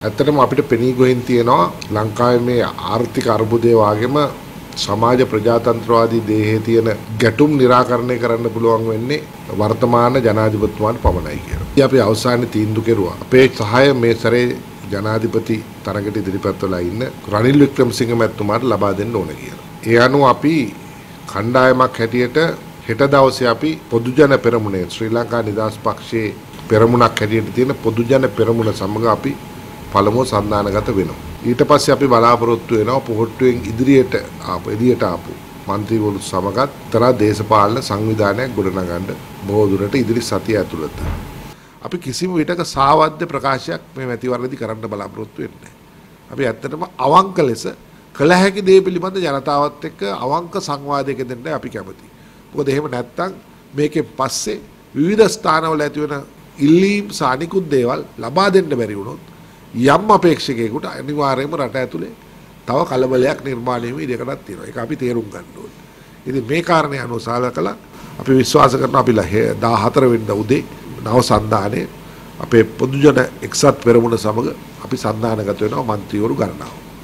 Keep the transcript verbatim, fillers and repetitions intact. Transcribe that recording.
ඇත්තටම අපිට පෙනී ගොහින් තියෙනවා ලංකාවේ මේ ආර්ථික අර්බුදය වගේම සමාජ ප්‍රජාතන්ත්‍රවාදී දේහයේ තියෙන ගැටුම් निराකරණය කරන්න පුළුවන් වෙන්නේ වර්තමාන ජනාධිපතිතුමාට පමණයි කියලා. ඉතින් අපි අවසානයේ තීන්දුව කෙරුවා. අපේ සහාය මේ සැරේ ජනාධිපති තරගට ඉදිරිපත් වෙලා ඉන්න රනිල් වික්‍රමසිංහ මැතිතුමාට ලබා දෙන්න ඕන කියලා. ඒ අනුව අපි කණ්ඩායමක් හැටියට හෙට දවසේ අපි පොදුජන පෙරමුණේ ශ්‍රී ලංකා නිදහස් පක්ෂයේ පෙරමුණක් හැටියට තියෙන පොදුජන පෙරමුණ සමග අපි පළමුව සන්දානගත වෙනවා. ඊට පස්සේ අපි බලාපොරොත්තු වෙනවා පොහොට්ටුවෙන් ඉදිරියට ආපු එළියට ආපු മന്ത്രിවරු සමගත් තරහ දේශපාලන සංවිධානයක් ගොඩනගන්න බොහෝ දුරට ඉදිරි සතිය ඇතුළත. අපි කිසිම විටක සාවද්‍ය ප්‍රකාශයක් මේ මැතිවරණදී කරන්න බලාපොරොත්තු වෙන්නේ නැහැ. අපි ඇත්තටම අවංක ලෙස කළ හැකි දේ පිළිබඳ ජනතාවත් එක්ක අවංක සංවාදයක දෙන්න අපි කැමතියි. මොකද එහෙම නැත්නම් මේකේ පස්සේ විවිධ ස්ථානවල ඇති වෙන ඉල්ලීම් සානිකුත් දේවල් ලබා දෙන්න බැරි වුණොත් යම් අපේක්ෂකයෙකුට අනිවාර්යයෙන්ම රට ඇතුලේ තව කලබලයක් නිර්මාණය වෙන්න ඉඩකඩක් තියෙනවා. ඒක අපි තේරුම් ගන්න ඕනේ. ඉතින් මේ කාරණේ අනුව සාකච්ඡා අපි විශ්වාස කරනවා අපි දාහතර වෙනිදා උදේ නව සන්දානයේ අපේ පොදුජන එක්සත් පෙරමුණ සමග අපි සන්දානගත වෙනවා മന്ത്രിවරු ගණනාව.